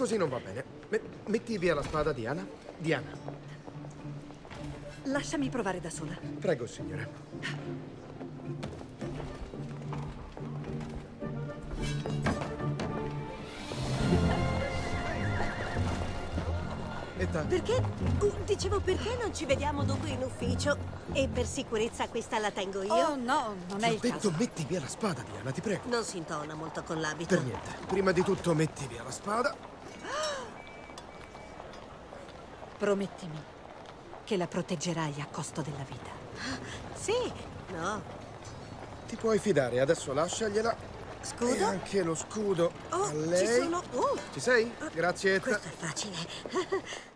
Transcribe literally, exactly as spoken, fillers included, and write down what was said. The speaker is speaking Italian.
così non va bene. Me- metti via la spada, Diana. Diana. Lasciami provare da sola. Prego, signore. Perché? Uh, dicevo, perché non ci vediamo dopo in ufficio? E per sicurezza questa la tengo io? Oh no, non Ti è ho il detto caso. metti via la spada, Diana, ti prego. Non si intona molto con l'abito. Per niente. Prima di tutto metti via la spada. Promettimi che la proteggerai a costo della vita. Sì, no. Ti puoi fidare, adesso lasciagliela. Scudo? E anche lo scudo Oh, a lei. ci sono... Oh. Ci sei? Grazie. Questo è facile.